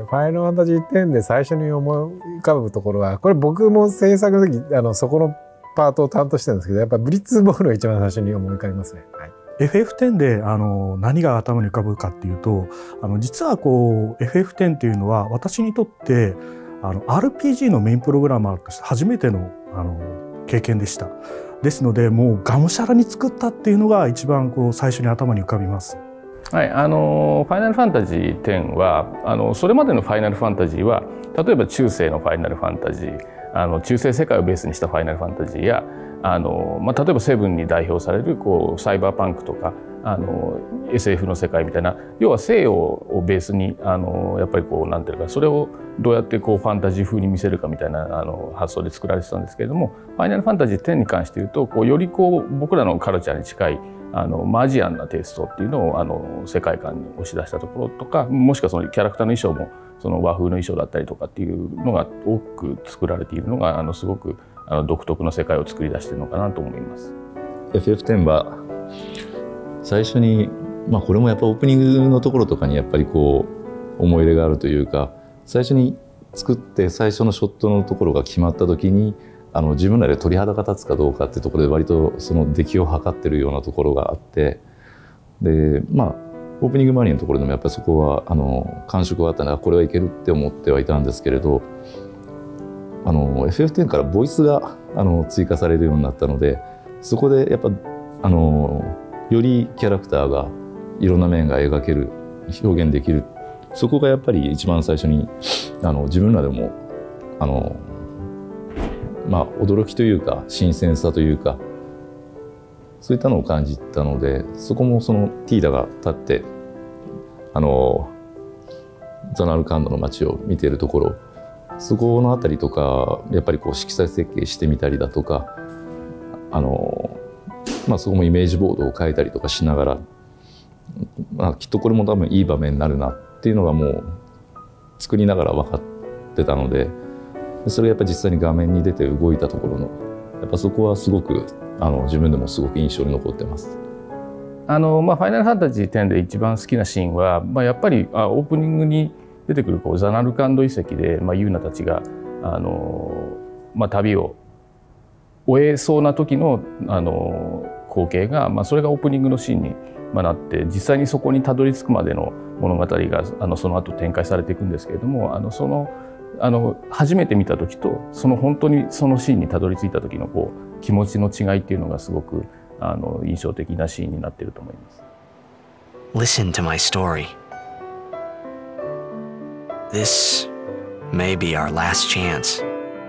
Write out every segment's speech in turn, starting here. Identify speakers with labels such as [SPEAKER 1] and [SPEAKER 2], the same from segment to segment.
[SPEAKER 1] ファイナルファンタジー10で最初に思い浮かぶところは、これ僕も制作の時そこのパートを担当してるんですけど、やっぱブリッツボールが一番最初に思い浮かびますね。はい、
[SPEAKER 2] FF10 で何が頭に浮かぶかっていうと、実はこう FF10 っていうのは私にとってRPG のメインプログラマーとして初めての経験でした。ですのでもうがむしゃらに作ったっていうのが一番こう最初に頭に浮かびます。
[SPEAKER 3] はい、ファイナルファンタジー10はそれまでのファイナルファンタジーは例えば中世のファイナルファンタジー中世世界をベースにしたファイナルファンタジーや例えばセブンに代表されるこうサイバーパンクとかSF の世界みたいな要は西洋をベースにやっぱりこうなんていうかそれをどうやってこうファンタジー風に見せるかみたいな発想で作られてたんですけれども、ファイナルファンタジー10に関して言うとこうよりこう僕らのカルチャーに近いアジアンなテイストっていうのを世界観に押し出したところとか、もしくはそのキャラクターの衣装もその和風の衣装だったりとかっていうのが多く作られているのがすごく独特の世界を作り出しているのかなと思います。
[SPEAKER 4] FF10 は最初に、これもやっぱオープニングのところとかにやっぱりこう思い入れがあるというか、最初に作って最初のショットのところが決まった時に自分らで鳥肌が立つかどうかっていうところで割とその出来を測ってるようなところがあって、でオープニング周りのところでもやっぱりそこは感触があったのでこれはいけるって思ってはいたんですけれど、FF10 からボイスが追加されるようになったので、そこでやっぱよりキャラクターがいろんな面が描ける表現できる、そこがやっぱり一番最初に自分らでも驚きというか新鮮さというかそういったのを感じたので、そこもそのティーダが立ってザナルカンドの街を見ているところ、そこのあたりとかやっぱりこう色彩設計してみたりだとかそこもイメージボードを変えたりとかしながら、きっとこれも多分いい場面になるなっていうのがもう作りながら分かってたので、それがやっぱ実際に画面に出て動いたところのやっぱそこはすごく自分でもすごく印象に残ってます。
[SPEAKER 3] ファイナルファンタジー10で一番好きなシーンは、やっぱりオープニングに出てくるザナルカンド遺跡で、ユーナたちが旅を終えそうな時の光景が、それがオープニングのシーンになって実際にそこにたどり着くまでの物語がその後展開されていくんですけれども、初めて見た時と本当にそのシーンにたどり着いた時のこう気持ちの違いっていうのがすごく印象的なシーンになっていると思います。
[SPEAKER 5] Listen to my story. This may be our last chance.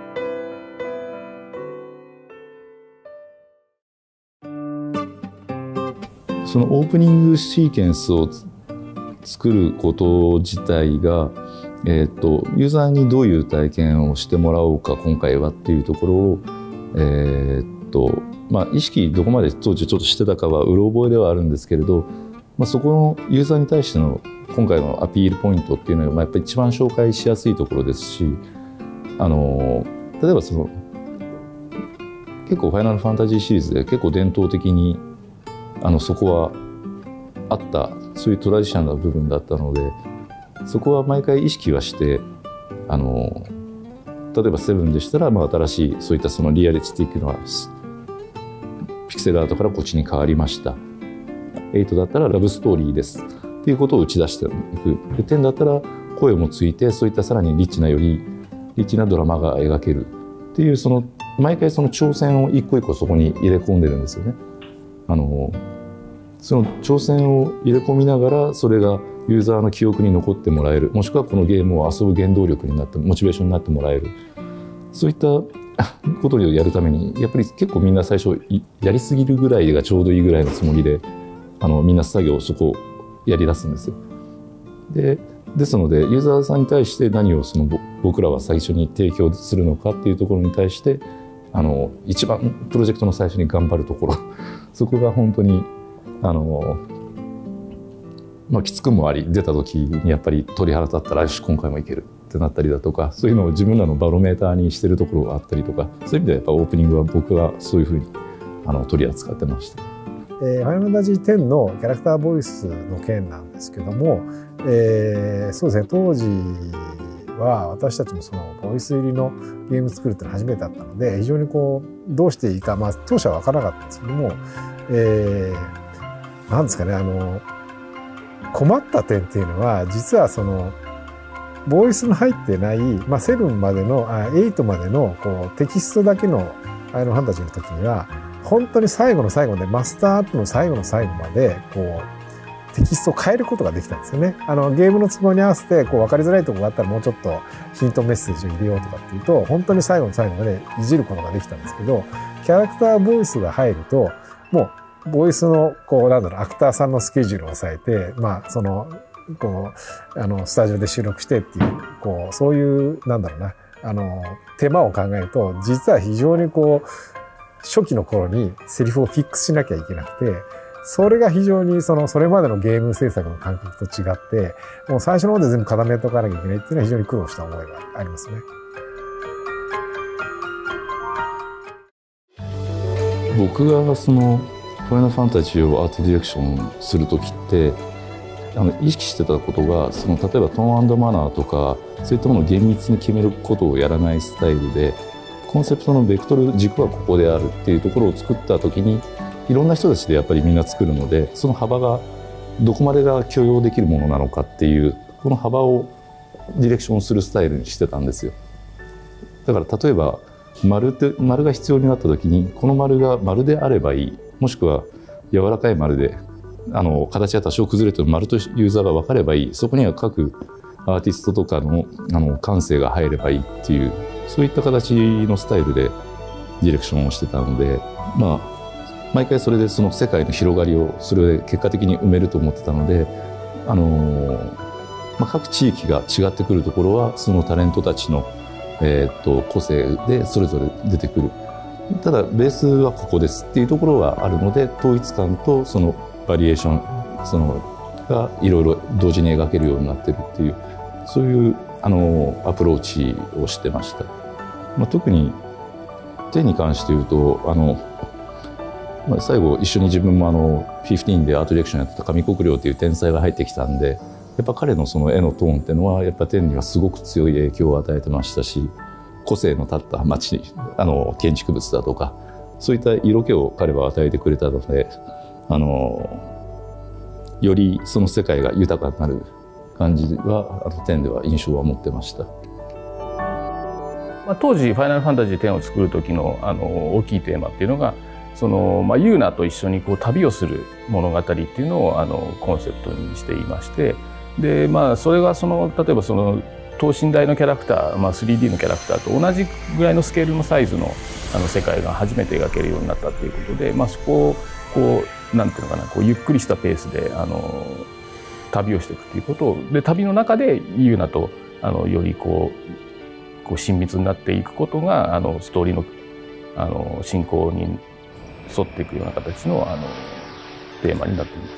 [SPEAKER 4] そのオープニングシーケンスを作ること自体が、ユーザーにどういう体験をしてもらおうか今回はっていうところを、意識どこまで当時ちょっとしてたかはうろ覚えではあるんですけれど、そこのユーザーに対しての今回のアピールポイントっていうのがやっぱり一番紹介しやすいところですし、例えば結構ファイナルファンタジーシリーズで結構伝統的にそこはあったそういうトラディショナルな部分だったので、そこは毎回意識はして例えばセブンでしたら新しいそういったそのリアリティティックなピクセルアートからこっちに変わりました。8だったらラブストーリーですっていうことを打ち出していく。で10だったら声もついてそういったさらにリッチなドラマが描けるっていう毎回その挑戦を一個一個そこに入れ込んでるんですよね。その挑戦を入れ込みながらそれがユーザーの記憶に残ってもらえる、もしくはこのゲームを遊ぶ原動力になってモチベーションになってもらえる、そういったことをやるためにやっぱり結構みんな最初やりすぎるぐらいがちょうどいいぐらいのつもりでみんな作業をそこをやりだすんですよ。ですのでユーザーさんに対して何を僕らは最初に提供するのかっていうところに対して一番プロジェクトの最初に頑張るところそこが本当にきつくもあり、出た時にやっぱり鳥肌立ったらよし今回もいけるってなったりだとか、そういうのを自分らのバロメーターにしてるところがあったりとか、そういう意味ではやっぱオープニングは僕はそういうふうに取り扱ってました。
[SPEAKER 1] ファイナルファンタジー10のキャラクターボイスの件なんですけども、そうですね、当時は私たちもそのボイス入りのゲーム作るっていうのは初めてだったので、非常にこうどうしていいか、まあ当初は分からなかったんですけども、なんですかね、困った点っていうのは、実はそのボイスの入ってない、まあ、7までの8までのこうテキストだけのファイナルファンタジーの時には本当に最後の最後まで、マスターアップの最後の最後までこうテキストを変えることができたんですよね。ゲームの都合に合わせてこう分かりづらいところがあったらもうちょっとヒントメッセージを入れようとかっていうと、本当に最後の最後までいじることができたんですけど、キャラクターボイスが入るともうボイスのこうなんだろう、アクターさんのスケジュールを抑えて、まあそのこうスタジオで収録してっていう、こうそういうなんだろうな、手間を考えると、実は非常にこう初期の頃にセリフをフィックスしなきゃいけなくて、それが非常にそれまでのゲーム制作の感覚と違って、もう最初の方で全部固めておかなきゃいけないっていうのは非常に苦労した思いがありますね。
[SPEAKER 4] 僕がそのファイナルファンタジーをアートディレクションする時って意識してたことが、例えばトーン&マナーとかそういったものを厳密に決めることをやらないスタイルで、コンセプトのベクトル軸はここであるっていうところを作った時に、いろんな人たちでやっぱりみんな作るので、その幅がどこまでが許容できるものなのかっていう、この幅をディレクションするスタイルにしてたんですよ。だから例えば丸が必要になった時に、この丸が丸であればいい、もしくは柔らかい丸で形が多少崩れても丸とユーザーが分かればいい、そこには各アーティストとかの感性が入ればいいっていう、そういった形のスタイルでディレクションをしてたので、まあ毎回それでその世界の広がりをそれで結果的に埋めると思ってたので、各地域が違ってくるところはそのタレントたちの、個性でそれぞれ出てくる。ただベースはここですっていうところはあるので、統一感とそのバリエーションがいろいろ同時に描けるようになってるっていう、そういうアプローチをしてました。特に10に関して言うと最後一緒に自分も15でアートディレクションやってた上国良っていう天才が入ってきたんで、やっぱ彼のその絵のトーンっていうのはやっぱ10にはすごく強い影響を与えてましたし、個性の立った街建築物だとかそういった色気を彼は与えてくれたので、よりその世界が豊かになる感じは10では印象は持ってました。
[SPEAKER 3] 当時「ファイナルファンタジー10」を作る時の大きいテーマっていうのが、ユーナと一緒にこう旅をする物語っていうのをコンセプトにしていまして、でそれが例えば等身大のキャラクター、3D のキャラクターと同じぐらいのスケールのサイズの世界が初めて描けるようになったということで、そこをこうなんていうのかな、こうゆっくりしたペースで旅をしていくということで、旅の中でユーナとよりこう親密になっていくことがストーリーの進行に沿っていくような形のテーマになっています。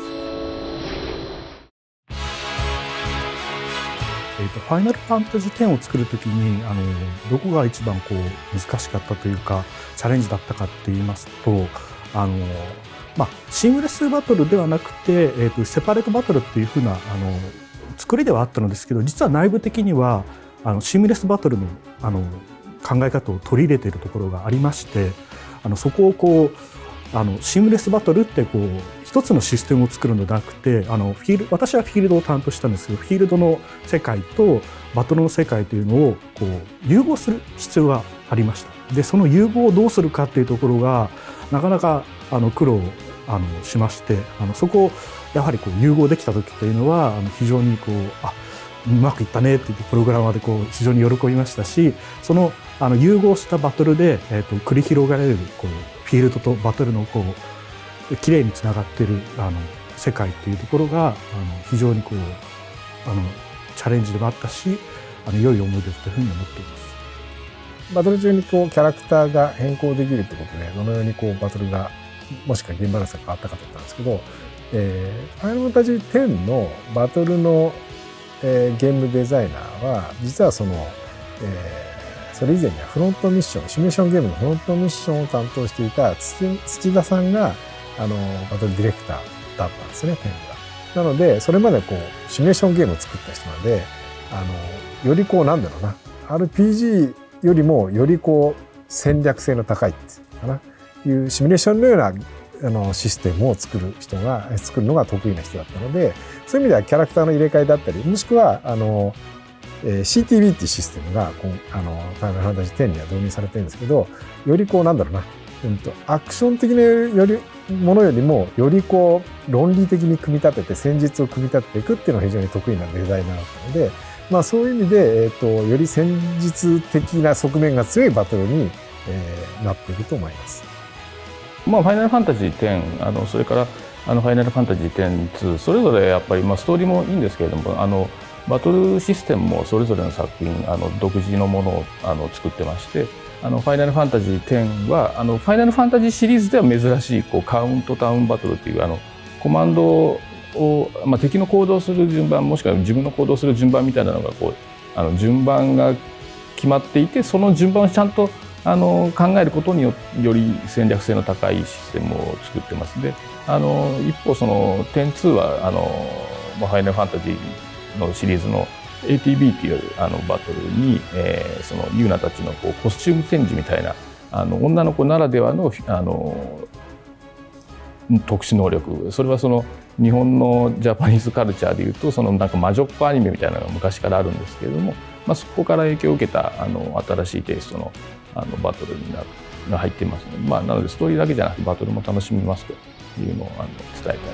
[SPEAKER 2] ファイナルファンタジー10を作るときにどこが一番こう難しかったというかチャレンジだったかって言いますと、シームレスバトルではなくて、セパレートバトルっていう風な作りではあったのですけど、実は内部的にはシームレスバトルの考え方を取り入れているところがありまして、そこをこうシームレスバトルってこう一つのシステムを作るのではなくて、私はフィールドを担当したんですけど、フィールドの世界とバトルの世界というのをこう融合する必要がありました。でその融合をどうするかっていうところがなかなか苦労しまして、そこをやはりこう融合できた時というのは非常にこううまくいったねって言ってプログラマーでこう非常に喜びましたし、その融合したバトルで繰り広げられるこうフィールドとバトルのこう綺麗につながっている世界っていうところが非常にこうチャレンジでもあったし良い思い出というふうに思っています。
[SPEAKER 1] バトル中にこうキャラクターが変更できるということで、どのようにこうバトルがもしくはゲームバランスが変わったかと言ったんですけど、ファイナルファンタジー10のバトルのゲームデザイナーは実はそれ以前にはフロントミッション、シミュレーションゲームのフロントミッションを担当していた土田さんがバトルディレクターだったんですね、テンが。なので、それまでこう、シミュレーションゲームを作った人なので、よりこう、なんだろうな、RPG よりもよりこう、戦略性の高いっていうかな、いうシミュレーションのようなシステムを作るのが得意な人だったので、そういう意味ではキャラクターの入れ替えだったり、もしくはCTB っていうシステムがファイナルファンタジー10には導入されてるんですけど、よりこうなんだろうな、アクション的なものよりもよりこう論理的に組み立てて戦術を組み立てていくっていうのが非常に得意なデザイナーだったので、まあ、そういう意味で、より戦術的な側面が強いバトルに、なっていると思います。
[SPEAKER 3] まあ、ファイナルファンタジー10、それからファイナルファンタジー10、2、それぞれやっぱり、まあ、ストーリーもいいんですけれども、バトルシステムもそれぞれの作品独自のものを作ってまして、ファイナルファンタジー10はファイナルファンタジーシリーズでは珍しいこうカウントダウンバトルというコマンドを、まあ、敵の行動する順番もしくは自分の行動する順番みたいなのがこう順番が決まっていて、その順番をちゃんと考えることにより戦略性の高いシステムを作ってます。で一方その 10-2 はファイナルファンタジーのシリーズの ATB っていうバトルに、そのユーナたちのこうコスチュームチェンジみたいな女の子ならではの特殊能力、それはその日本のジャパニーズカルチャーでいうとそのなんか魔女っ子アニメみたいなのが昔からあるんですけれども、まあ、そこから影響を受けた新しいテイストのバトルが入っていますので、まあ、なのでストーリーだけじゃなくてバトルも楽しみますというのを伝えたいです。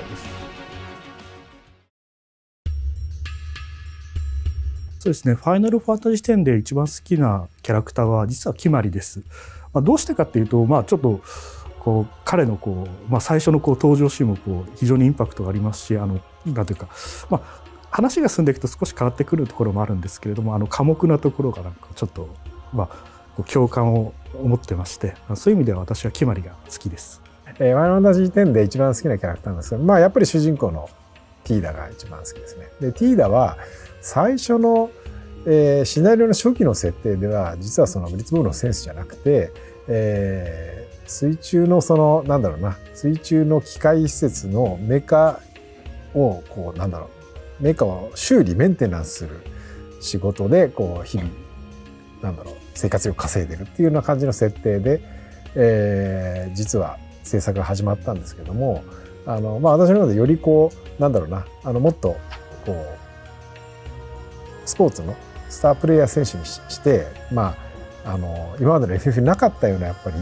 [SPEAKER 2] そうですね、ファイナルファンタジー10で一番好きなキャラクターは実はキマリです。まあ、どうしてかっていうと、まあ、ちょっとこう彼のこう、まあ、最初のこう登場シーンもこう非常にインパクトがありますし、なんていうか、まあ、話が進んでいくと少し変わってくるところもあるんですけれども、寡黙なところがなんかちょっと、まあ、共感を持ってまして、そういう意味では私はキマリが好きです。
[SPEAKER 1] ファイナルファンタジー10で一番好きなキャラクターなんですけど、まあ、やっぱり主人公のティーダが一番好きですね。でティーダは最初の、シナリオの初期の設定では実はそのブリッツボールのセンスじゃなくて、水中のそのなんだろうな、水中の機械施設のメカをこうなんだろう、メカを修理メンテナンスする仕事でこう日々なんだろう生活費を稼いでるっていうような感じの設定で、実は制作が始まったんですけども、まあ、私の中でよりこうなんだろうな、もっとこうスポーツのスタープレイヤー選手にして、まあ、今までの FF になかったようなやっぱり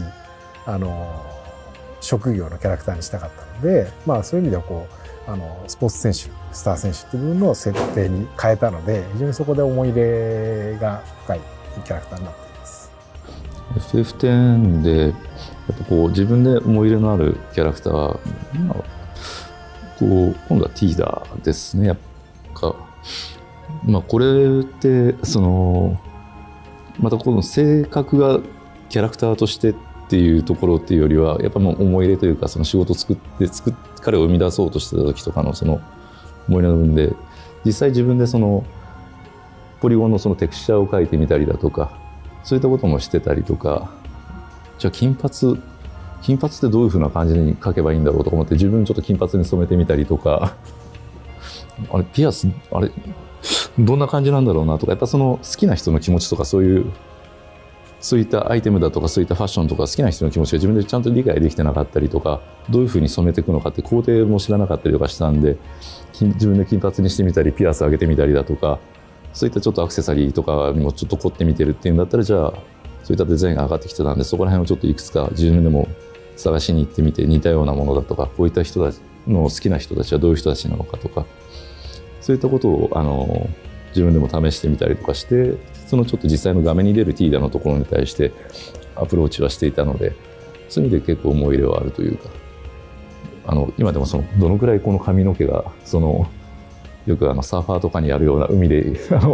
[SPEAKER 1] 職業のキャラクターにしたかったので、まあ、そういう意味ではこうスポーツ選手スター選手っていう部分の設定に変えたので、非常にそこで思い入れが深いキャラクターになっています。
[SPEAKER 4] FF10 でやっぱこう自分で思い入れのあるキャラクターは、こう今度はティーダーですね。やっぱまあ、これってまたこの性格がキャラクターとしてっていうところっていうよりは、やっぱもう思い入れというか、その仕事を作って彼を生み出そうとしてた時とかのその思い入れの部分で、実際自分でそのポリゴンのそのテクスチャーを描いてみたりだとか、そういったこともしてたりとか、じゃあ金髪ってどういうふうな感じに描けばいいんだろうと思って、自分ちょっと金髪に染めてみたりとか、あれピアスあれどんな感じなんだろうなとか、やっぱその好きな人の気持ちとか、そういったアイテムだとか、そういったファッションとか好きな人の気持ちが自分でちゃんと理解できてなかったりとか、どういうふうに染めていくのかって工程も知らなかったりとかしたんで、自分で金髪にしてみたりピアス上げてみたりだとか、そういったちょっとアクセサリーとかにもちょっと凝ってみてるっていうんだったら、じゃあそういったデザインが上がってきてたんで、そこら辺をちょっといくつか自分でも探しに行ってみて、似たようなものだとか、こういった人たちの好きな人たちはどういう人たちなのかとか、そういったことを自分でも試してみたりとかして、そのちょっと実際の画面に出るティーダのところに対してアプローチはしていたので、そういう意味で結構思い入れはあるというか、今でもどのくらいこの髪の毛がよくサーファーとかにやるような海で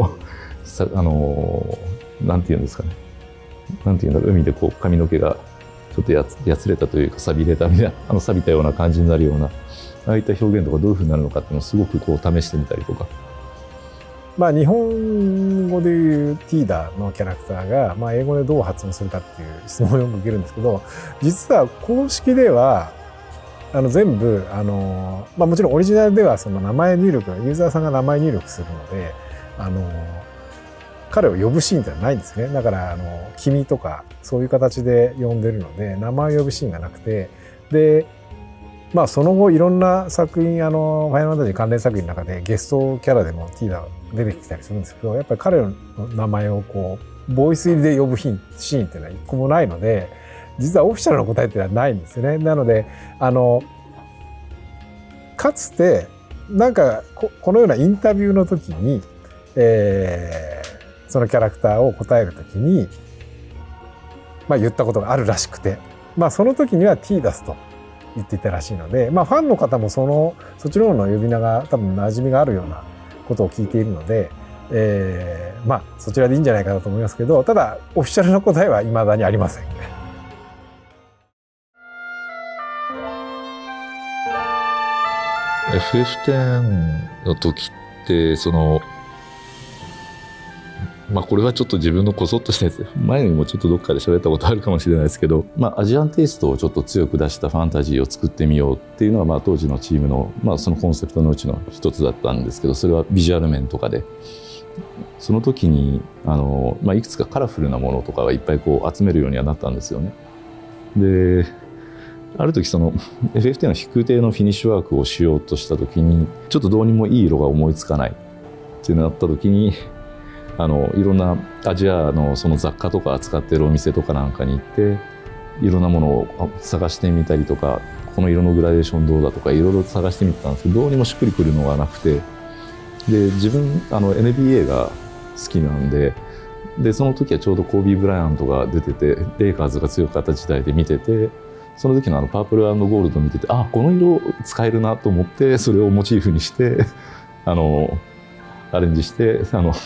[SPEAKER 4] なんていうんですかね、なんていうんだろう、海でこう髪の毛がちょっとやつれたというか、錆びれたみたいな錆びたような感じになるような、ああいった表現とかどういうふうになるのかっていうのをすごくこう試してみたりとか。
[SPEAKER 1] まあ、日本語でいうティーダのキャラクターが、まあ、英語でどう発音するかっていう質問をよく受けるんですけど、実は公式では全部もちろんオリジナルではその名前入力ユーザーさんが名前入力するので彼を呼ぶシーンってのはないんですね。だから君とかそういう形で呼んでるので名前を呼ぶシーンがなくて、でその後いろんな作品ファイナルファンタジー関連作品の中でゲストキャラでもティーダ出てきたりするんですけど、やっぱり彼の名前をこうボイス入りで呼ぶシーンっていうのは一個もないので、実はオフィシャルの答えっていうのはないんですよね。なのでかつてなんかこのようなインタビューの時に、そのキャラクターを答える時に、言ったことがあるらしくて、その時にはティーダスと言っていたらしいので、ファンの方もそっちの方の呼び名が多分馴染みがあるようなことを聞いているので、そちらでいいんじゃないかなと思いますけど、ただオフィシャルの答えは未だにありません。
[SPEAKER 4] FF10 の時ってこれはちょっと自分のこそっとしたやつ、前にもちょっとどっかで喋ったことあるかもしれないですけど、アジアンテイストをちょっと強く出したファンタジーを作ってみようっていうのは、当時のチームの、そのコンセプトのうちの一つだったんですけど、それはビジュアル面とかで、その時にいくつかカラフルなものとかはいっぱいこう集めるようにはなったんですよね。である時FF10 の飛空艇のフィニッシュワークをしようとした時に、ちょっとどうにもいい色が思いつかないっていうのがあった時に、いろんなアジアのその雑貨とか扱ってるお店とかなんかに行っていろんなものを探してみたりとか、この色のグラデーションどうだとかいろいろ探してみたんですけど、どうにもしっくりくるのがなくて、で自分NBA が好きなんで、その時はちょうどコービー・ブライアントが出ててレイカーズが強かった時代で見てて、その時のパープル&ゴールド見てて、この色使えるなと思って、それをモチーフにしてアレンジして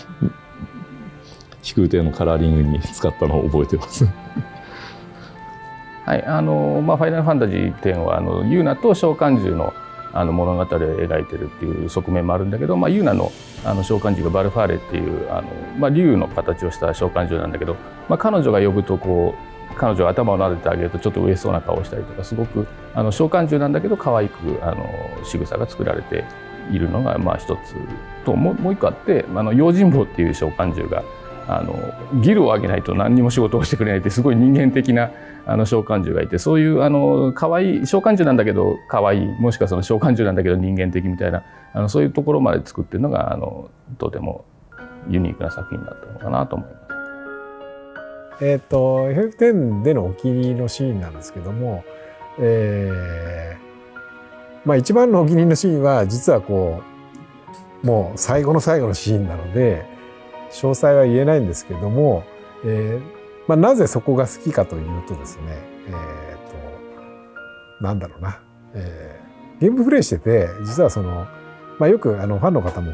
[SPEAKER 4] 飛空艇のカラーリングに使ったのを覚えてます。
[SPEAKER 3] はい、ファイナルファンタジー10はユーナと召喚獣の物語を描いてるっていう側面もあるんだけど、ユーナの召喚獣がバルファーレっていう竜の形をした召喚獣なんだけど、彼女が呼ぶと彼女が頭を撫でてあげるとちょっと嬉しそうな顔をしたりとか、すごく召喚獣なんだけど可愛く仕草が作られているのが一つと、もう一個あって、用心棒っていう召喚獣がギルを上げないと何にも仕事をしてくれないってすごい人間的な召喚獣がいて、そういう可愛い召喚獣なんだけど可愛い、もしくはその召喚獣なんだけど人間的みたいなそういうところまで作ってるのがとてもユニークな作品だったのかなと思います。
[SPEAKER 1] FF10 でのお気に入りのシーンなんですけども、一番のお気に入りのシーンは実はもう最後の最後のシーンなので詳細は言えないんですけども、なぜそこが好きかというとですね、なんだろうな、ゲームプレイしてて実はよくファンの方も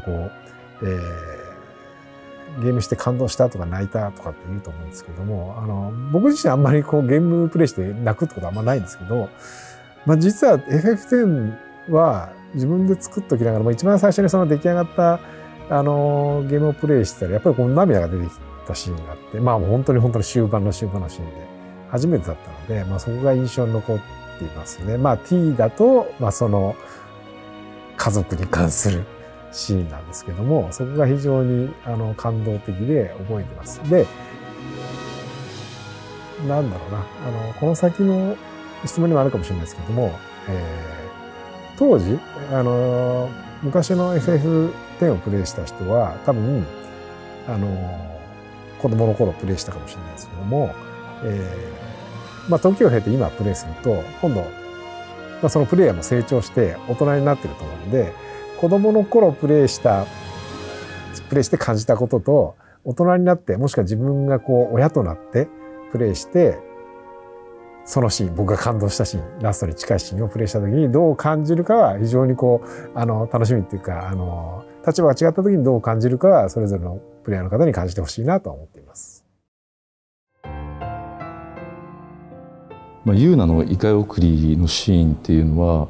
[SPEAKER 1] ゲームして感動したとか泣いたとかって言うと思うんですけども、僕自身あんまりゲームプレイして泣くってことはあんまないんですけど、実は FF10 は自分で作っときながら、一番最初にその出来上がったゲームをプレイしてたらやっぱり涙が出てきたシーンがあって、本当に終盤のシーンで初めてだったので、そこが印象に残っていますね。T だと、その家族に関するシーンなんですけども、そこが非常に感動的で覚えてます。で、なんだろうな、この先の質問にもあるかもしれないですけども、当時昔の FF10 をプレイした人は多分子供の頃プレイしたかもしれないですけども、時を経て今プレイすると今度、そのプレイヤーも成長して大人になってると思うんで、子供の頃プレイして感じたことと大人になって、もしくは自分が親となってプレイしてそのシーン、僕が感動したシーン、ラストに近いシーンをプレイした時にどう感じるかは非常に楽しみっていうか、立場が違った時にどう感じるかはそれぞれのプレイヤーの方に感じてほしいなと思っています。
[SPEAKER 4] ユーナのイカ送りのシーンっていうのは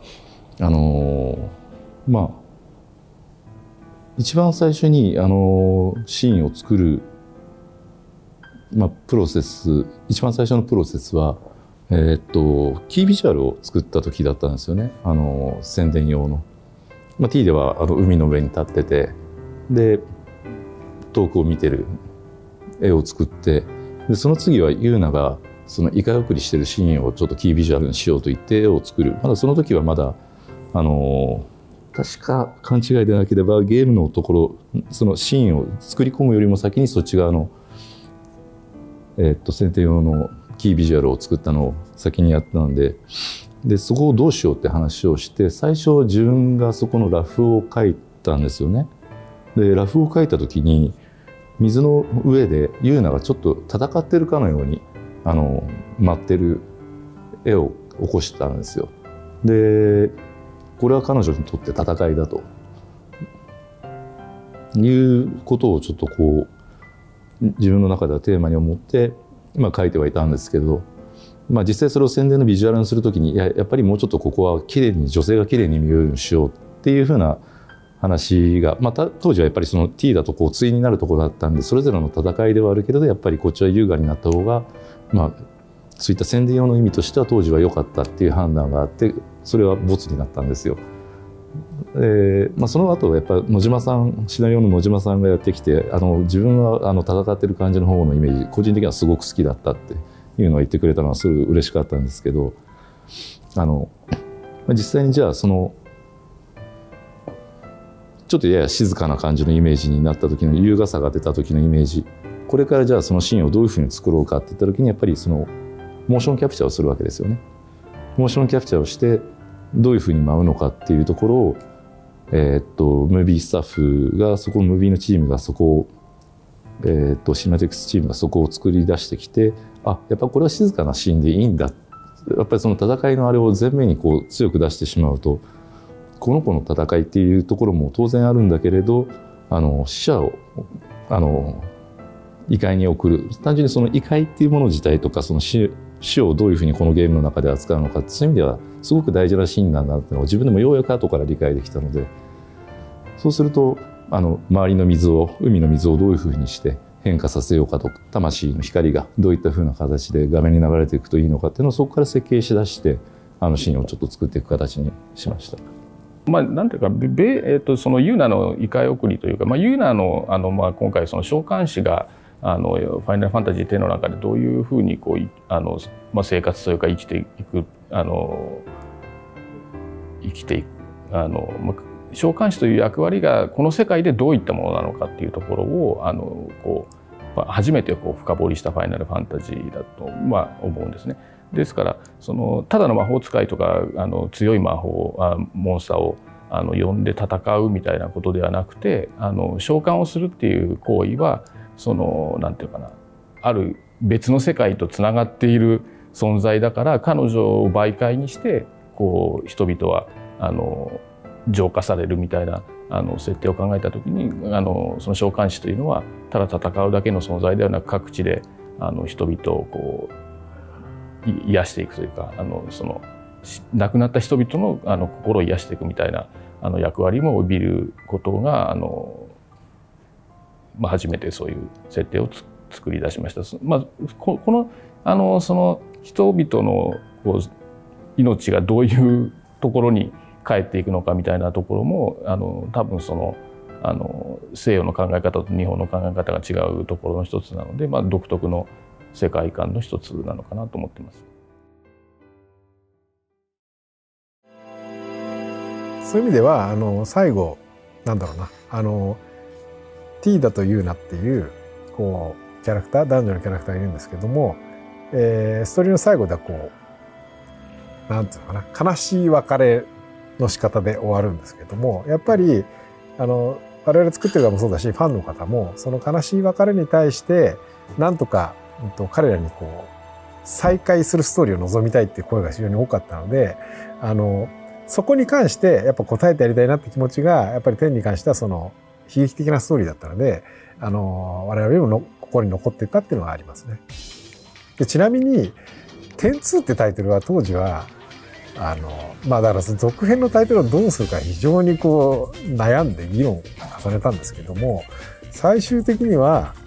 [SPEAKER 4] 一番最初にシーンを作る、プロセス、一番最初のプロセスはキービジュアルを作った時だったんですよね。宣伝用の。T では海の上に立ってて、で遠くを見てる絵を作って、でその次はユーナがそのイカ送りしてるシーンをちょっとキービジュアルにしようと言って絵を作る。まだその時はまだ確か勘違いでなければゲームのところ、そのシーンを作り込むよりも先にそっち側の宣伝用のキービジュアルを作ったのを先にやったので、そこをどうしようって話をして、最初自分がそこのラフを描いたんですよね。でラフを描いた時に水の上でユーナがちょっと戦ってるかのように舞ってる絵を起こしたんですよ。でこれは彼女にとって戦いだということをちょっとこう自分の中ではテーマに思って書いてはいたんですけど、実際それを宣伝のビジュアルにするときにやっぱりもうちょっとここは綺麗に女性が綺麗に見えるようにしようっていうふうな話が、当時はやっぱりその T だとこう対になるところだったんで、それぞれの戦いではあるけれどやっぱりこっちは優雅になった方がそういった宣伝用の意味としては当時は良かったっていう判断があって、それはボツになったんですよ。その後はやっぱ野島さん、シナリオの野島さんがやってきて、自分は戦ってる感じの方のイメージ個人的にはすごく好きだったっていうのを言ってくれたのはすごい嬉しかったんですけど、実際にじゃあそのちょっとやや静かな感じのイメージになった時の優雅さが出た時のイメージ、これからじゃあそのシーンをどういうふうに作ろうかっていった時にやっぱりそのモーションキャプチャーをするわけですよね。モーションキャプチャーをしてどういうふうに舞うのかっていうところを、ムービースタッフがそこのムービーのチームがそこを、シマティクスチームがそこを作り出してきて、やっぱこれは静かなシーンでいいんだ、やっぱりその戦いのあれを前面にこう強く出してしまうとこの子の戦いっていうところも当然あるんだけれど、死者を異界に送る、単純にその異界っていうもの自体とかその死をどういうふうにこのゲームの中で扱うのかって、そういう意味ではすごく大事なシーンなんだっていうのを自分でもようやく後から理解できたので、そうすると周りの水を、海の水をどういうふうにして変化させようかとか、魂の光がどういったふうな形で画面に流れていくといいのかっていうのをそこから設計しだしてシーンをちょっと作っていく形にしました。
[SPEAKER 3] なんていうか、そのユーナの異界送りというか、ユーナの今回その召喚師がファイナルファンタジー10の中でどういうふうにこう生活というか生きていく召喚師という役割がこの世界でどういったものなのかっていうところを初めて深掘りしたファイナルファンタジーだと思うんですね。ですからただの魔法使いとか強いモンスターを呼んで戦うみたいなことではなくて、召喚をするっていう行為はなんていうかな、ある別の世界とつながっている存在だから、彼女を媒介にして人々は浄化されるみたいな設定を考えた時に、その召喚師というのはただ戦うだけの存在ではなく、各地で人々を癒していくというか、亡くなった人々の心を癒していくみたいな役割も帯びることが初めてそういう設定を作り出しました。このその人々の命がどういうところに帰っていくのかみたいなところも多分西洋の考え方と日本の考え方が違うところの一つなので、独特の世界観の一つなのかなと思っています。
[SPEAKER 1] そういう意味では最後なんだろうな、ティーダとユーナっていうキャラクター、男女のキャラクターがいるんですけども、ストーリーの最後ではなんていうのかな、悲しい別れの仕方で終わるんですけども、やっぱり我々作ってる側もそうだし、ファンの方もその悲しい別れに対してなんとか彼らに再会するストーリーを望みたいっていう声が非常に多かったので、そこに関してやっぱ答えてやりたいなって気持ちがやっぱり10に関してはその悲劇的なストーリーだったので、我々にも心に残っていたっていうのがありますね。でちなみに10-2ってタイトルは当時はだから続編のタイトルをどうするか非常に悩んで議論を重ねたんですけども、最終的には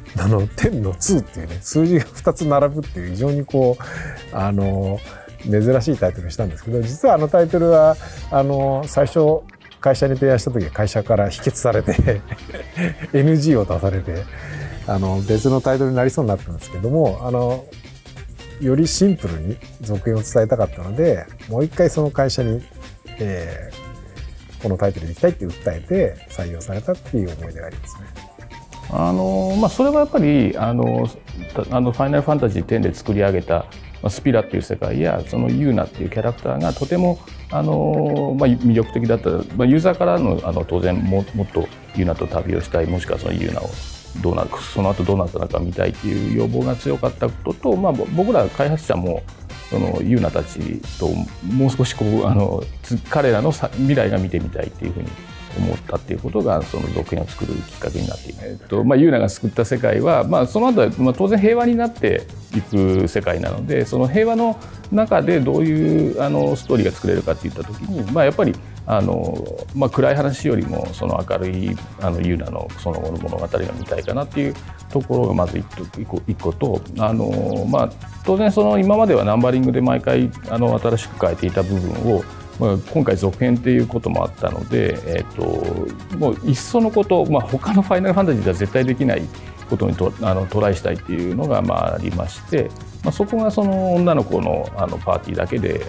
[SPEAKER 1] 10の2っていうね、数字が2つ並ぶっていう非常にこう、珍しいタイトルにしたんですけど、実はタイトルは、最初、会社に提案した時は会社から否決されてNG を出されて、別のタイトルになりそうになったんですけども、よりシンプルに続編を伝えたかったので、もう一回その会社に、このタイトルでいきたいって訴えて採用されたっていう思い出がありますね。
[SPEAKER 3] それはやっぱりファイナルファンタジー10で作り上げたスピラっていう世界やそのユーナっていうキャラクターがとても魅力的だった、ユーザーからの当然もっとユーナと旅をしたい、もしくはそのユーナをその後どうなったのか見たいっていう要望が強かったことと、僕ら開発者もそのユーナたちともう少しこう彼らの未来が見てみたいっていうふうに思ったっていうことがその続編を作るきっかけになっています。ユーナが救った世界は、その後は当然平和になっていく世界なので、その平和の中でどういうストーリーが作れるかっていった時に、やっぱり暗い話よりもその明るいユーナのその後の物語が見たいかなっていうところがまず一個と、当然その今まではナンバリングで毎回新しく変えていた部分を今回続編っていうこともあったので、もういっそのこと、他のファイナルファンタジーでは絶対できないことにトライしたいっていうのがありまして、そこがその女の子のパーティーだけで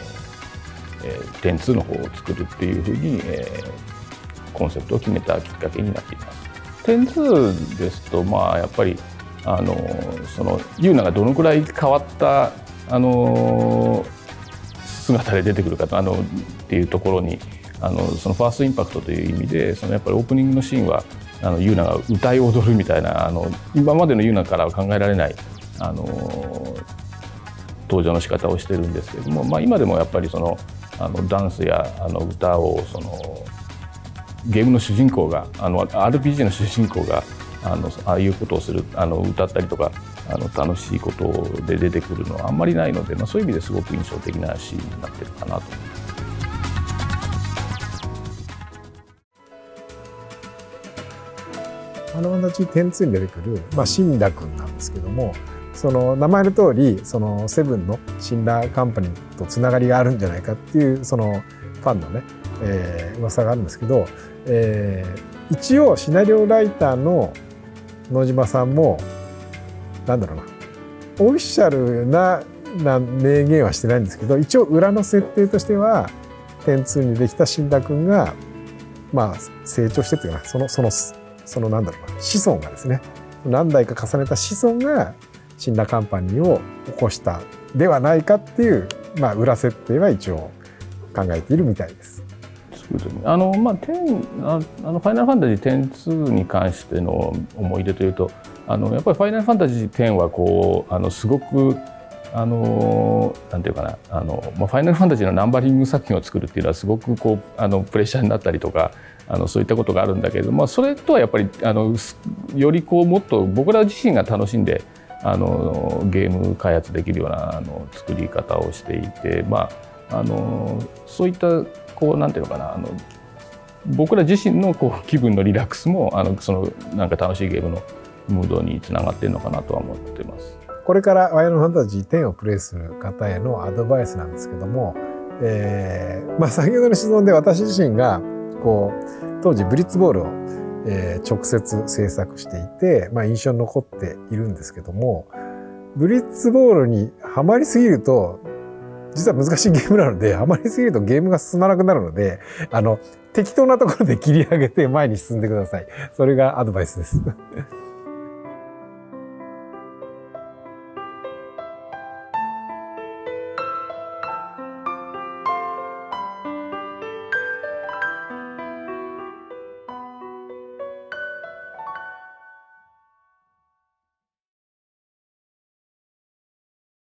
[SPEAKER 3] 10-2の方を作るっていうふうに、コンセプトを決めたきっかけになっています。10-2ですとやっぱりそのユーナがどのくらい変わった姿で出てくるかっていうところにそのファーストインパクトという意味で、そのやっぱりオープニングのシーンはユーナが歌い踊るみたいな今までのユーナからは考えられない登場の仕方をしてるんですけれども、今でもやっぱりそのダンスや歌をそのゲームの主人公がRPG の主人公がああいうことをする歌ったりとか楽しいことで出てくるのはあんまりないので、そういう意味ですごく印象的なシーンになってるかなと思います。
[SPEAKER 1] ファイナルファンタジー10-2に出てくる、シンラ君なんですけども、その名前の通りそのセブンのシンラカンパニーとつながりがあるんじゃないかっていうそのファンのね、噂があるんですけど、一応シナリオライターの野島さんもオフィシャルな明言はしてないんですけど、一応裏の設定としては10-2にできたシンラ君が成長してっていうか、その子孫がですね、何代か重ねた子孫がシンラカンパニーを起こしたではないかっていう、裏設定は一応考えているみたいです。
[SPEAKER 3] ファイナルファンタジー10-2に関しての思い出というと、やっぱりファイナルファンタジー10はこうすごくなんていうかなファイナルファンタジーのナンバリング作品を作るっていうのはすごくこうプレッシャーになったりとかそういったことがあるんだけれども、それとはやっぱりよりこうもっと僕ら自身が楽しんでゲーム開発できるような作り方をしていて、そういったこうなんていうのかな僕ら自身のこう気分のリラックスもそのなんか楽しいゲームのムードにつながっているのかなとは思ってます。
[SPEAKER 1] これからファイナルファンタジー10をプレイする方へのアドバイスなんですけども、先ほどの質問で私自身がこう当時ブリッツボールを、直接制作していて、印象に残っているんですけども、ブリッツボールにはまりすぎると実は難しいゲームなので、ハマりすぎるとゲームが進まなくなるので、適当なところで切り上げて前に進んでください。それがアドバイスです。